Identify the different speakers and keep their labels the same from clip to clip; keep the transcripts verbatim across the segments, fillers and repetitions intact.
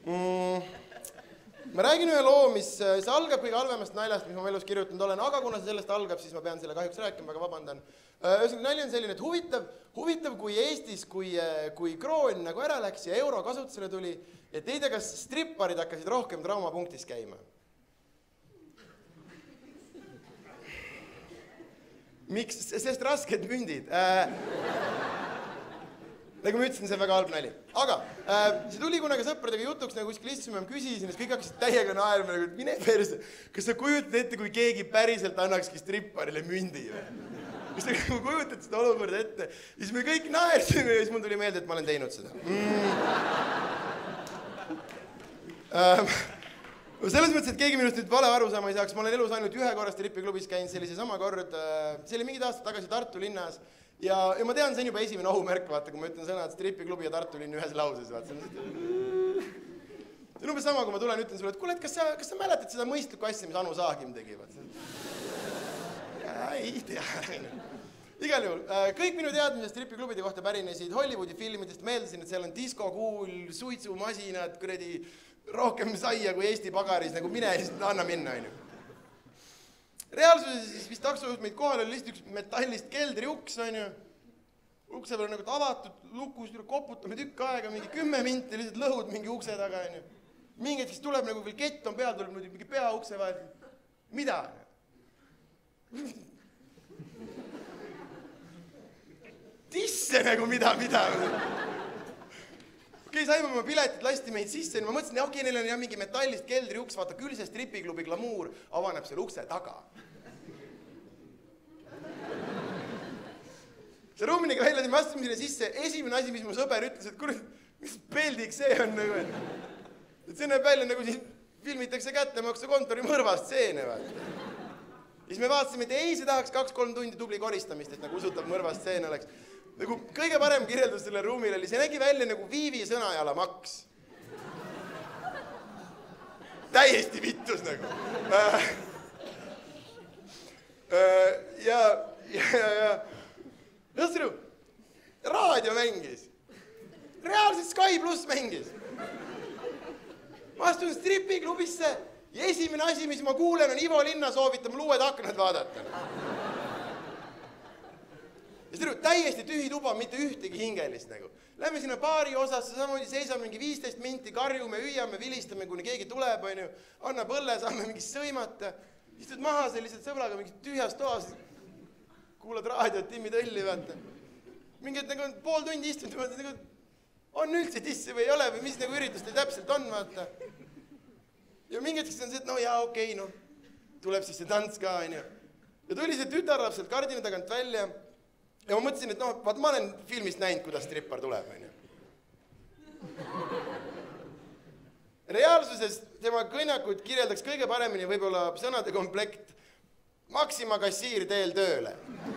Speaker 1: Ma räägin ühe loo, mis see algab kõige halvemast naljast, mis ma elus kirjutanud olen, aga kuna see sellest algab, siis ma pean selle kahjuks rääkima, väga vabandan. Ühesõnaga nali on selline, et huvitav, huvitav, kui Eestis, kui, kui kroon nagu ära läks ja euro kasutusele tuli, et ei tea, kas stripparid hakkasid rohkem traumapunktis käima. Miks? Sest rasked mündid. Nagu ma ütlesin, see on väga halb nali. Aga äh, see tuli kunagi sõpradega jutuks, nagu kuskil istusime, ma küsisin, siis kõik hakkasid täiega naerma, nagu mine perse. Kas sa kujutad ette, kui keegi päriselt annakski stripparile mündi? Kas sa kujutad seda olukorda ette? Siis me kõik naersime ja siis mul tuli meelde, et ma olen teinud seda. Mm. Ähm, selles mõttes, et keegi minust nüüd vale aru saama ei saaks, ma olen elus ainult ühe korra stripiklubis käinud, see oli see sama kord, see oli mingid aastad tagasi Tartu linnas. Ja, ja ma tean, see on juba esimene ohumärk, vaata, kui ma ütlen sõna, et stripiklubi ja Tartu linn ühes lauses, vaata. See on umbes sama, kui ma tulen, ütlen sulle, et kuule, et kas sa, kas sa mäletad seda mõistlikku asja, mis Anu Saagim tegi, vaata. Ja, ei tea. Igal juhul, kõik minu teadmised stripiklubide kohta pärinesid Hollywoodi filmidest, meeldasin, et seal on diskokuul, suitsumasinad, kuredi rohkem saia kui Eesti pagaris, nagu mine, anna minna, on ju. Reaalsuses siis vist taksojuht meid kohal oli lihtsalt üks metallist keldri uks, on ju. Ukse peal on nagu avatud, lukus, koputame tükk aega, mingi kümme minti, lihtsalt lõhud mingi ukse taga, on ju. Mingi hetkest tuleb nagu veel kett on peal, tuleb mingi pea ukse vahel. Mida? Tisse nagu mida, mida? Okei, saime oma piletit, lasti meid sisse, ma mõtlesin, okei, neil on jah mingi metallist keldri uks, vaata küll see stripiklubi glamuur avaneb selle ukse taga. See ruuminiga välja, ma astusin sinna sisse, esimene asi, mis mu sõber ütles, et kurat, mis peldik see on nagu, et see näeb välja nagu siin filmitakse kättemaksu kontori mõrvastseene, vaata. Siis me vaatasime, et ei, see tahaks kaks-kolm tundi tubli koristamist, et nagu usutav mõrvastseen oleks. Nagu kõige parem kirjeldus selle ruumile oli, see nägi välja nagu Viivi sõnajala maks. Täiesti vittus nagu. Ja, ja, ja, ja. Õsru, raadio mängis. Reaalselt Sky pluss mängis. Ma astun stripiklubisse ja esimene asi, mis ma kuulen, on Ivo Linna soovitab mul uued aknad vaadata. Ja seda täiesti tühi tuba, mitte ühtegi hingelist nagu. Lähme sinna baari osasse, samamoodi seisame mingi viisteist minti, karjume, hüüame, vilistame, kuni keegi tuleb, on ju, annab õlle, saame mingi sõimata. Istud maha sellised sõbraga mingi tühjas toas, kuulad raadiot, Timmi Tõlli, vaata. Mingid nagu pool tundi istunud, vaata, nagu on üldse tissi või ei ole või mis nagu üritust täpselt on, vaata. Ja mingitkest on see, et no jaa, okei, no, tuleb siis see tants ka, on ju. Ja tuli see tütarlap sealt kardina tagant välja. Ja ma mõtlesin, et no, vaat ma olen filmist näinud, kuidas strippar tuleb, on ju. Reaalsuses tema kõnjakut kirjeldaks kõige paremini võib-olla sõnade komplekt Maxima kassiir teel tööle.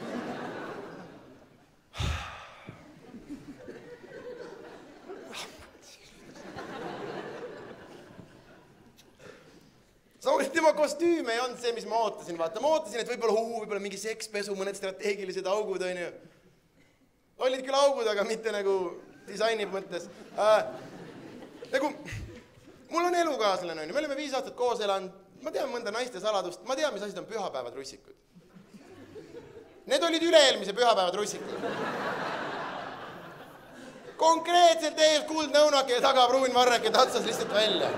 Speaker 1: Samuti tema kostüüm ei olnud see, mis ma ootasin, vaata. Ma ootasin, et võib-olla huu, võib-olla mingi sekspesu, mõned strateegilised augud, on ju. Olid küll augud, aga mitte nagu disaini mõttes. Äh, nagu, mul on elukaaslane, on ju. Me olime viis aastat koos elanud. Ma tean mõnda naiste saladust. Ma tean, mis asjad on pühapäevad russikud. Need olid üle-eelmise pühapäevad russikud. Konkreetselt ees kuldne õunake ja taga pruun varreke tatsas lihtsalt välja.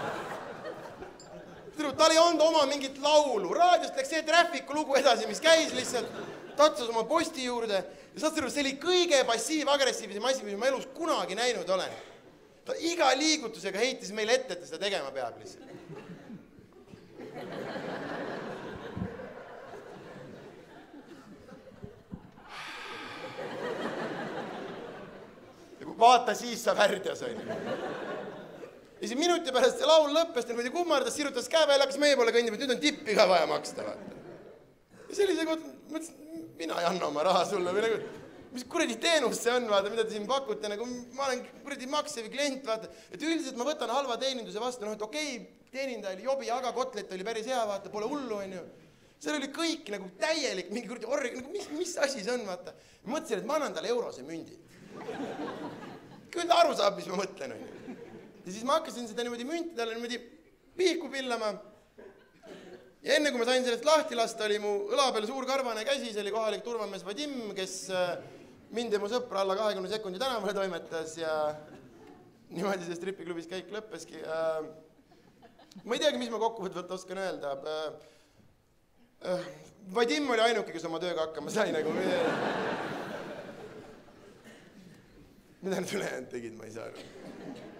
Speaker 1: Tal ei olnud oma mingit laulu. Raadiost läks see traffiku lugu edasi, mis käis lihtsalt, tatsas oma posti juurde. Ja saad sõnum, see oli kõige passiiv-agressiivsem asi, mis ma elus kunagi näinud olen. Ta iga liigutusega heitis meile ette, et seda tegema peab lihtsalt. Ja kui vaata, siis sa värdjas, on ju. Ja siis minuti pärast see laul lõppes, niimoodi kummardas, sirutas käe välja, hakkas meie poole kõndima, et nüüd on tippi ka vaja maksta, vaata. Ja sellise koht, mõtlesin, mina ei anna oma raha sulle, või nagu, mis kuradi teenus see on, vaata, mida te siin pakute, nagu ma olen kuradi maksevi klient, vaata, et üldiselt ma võtan halva teeninduse vastu, noh, et okei, teenindaja oli jobi, aga kotlet oli päris hea, vaata, pole hullu, on ju. Seal oli kõik nagu täielik, mingi kuradi orri, nagu mis, mis asi see on, vaata. Mõtlesin, et ma annan talle eurose mündi. Küll ta aru saab, mis ma mõtlen, on ju. ja siis ma hakkasin seda niimoodi müntidele niimoodi pihku pillama. Ja enne kui ma sain sellest lahti lasta, oli mu õla peal suur karvane käsi, see oli kohalik turvamees Vadim, kes mind ja mu sõpra alla kahekümne sekundi tänavale toimetas ja niimoodi see stripiklubis käik lõppeski. Ma ei teagi, mis ma kokkuvõtvalt oskan öelda. Vadim oli ainuke, kes oma tööga hakkama sai nagu. Mida nad ülejäänud tegid, ma ei saa aru.